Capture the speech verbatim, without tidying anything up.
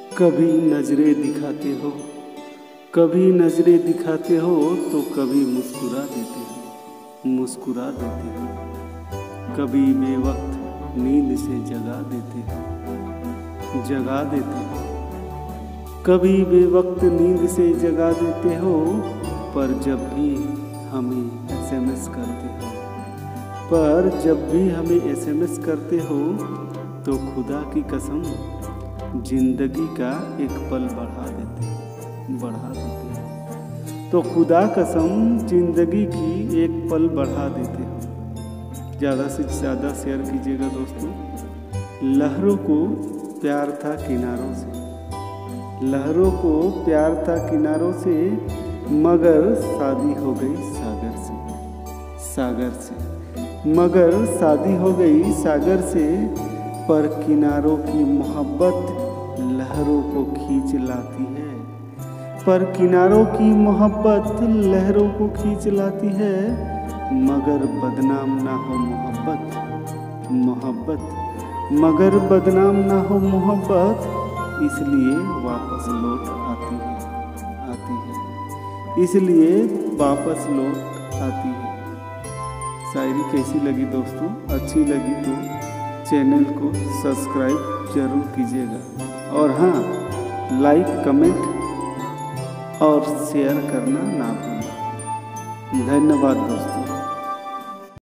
कभी नजरें दिखाते हो, कभी नजरें दिखाते हो तो कभी मुस्कुरा देते हो, मुस्कुरा देते हो। कभी बेवक्त नींद से जगा देते हो, जगा देते हो। कभी बेवक्त नींद से जगा देते हो, पर जब भी हमें एसएमएस करते हो, पर जब भी हमें एसएमएस करते हो तो खुदा की कसम जिंदगी का एक पल बढ़ा देते हो, बढ़ा देते हो। तो खुदा कसम जिंदगी की एक पल बढ़ा देते हो। ज़्यादा से ज़्यादा शेयर कीजिएगा दोस्तों। लहरों को प्यार था किनारों से, लहरों को प्यार था किनारों से, मगर शादी हो गई सागर से, सागर से। मगर शादी हो गई सागर से, पर किनारों की मोहब्बत लहरों को खींच लाती है, पर किनारों की मोहब्बत लहरों को खींच लाती है। मगर बदनाम ना हो मोहब्बत, मोहब्बत मगर बदनाम ना हो मोहब्बत, इसलिए वापस लौट आती है, आती है, इसलिए वापस लौट आती है। शायरी कैसी लगी दोस्तों? अच्छी लगी तो चैनल को सब्सक्राइब जरूर कीजिएगा, और हाँ, लाइक कमेंट और शेयर करना ना भूलें। धन्यवाद दोस्तों।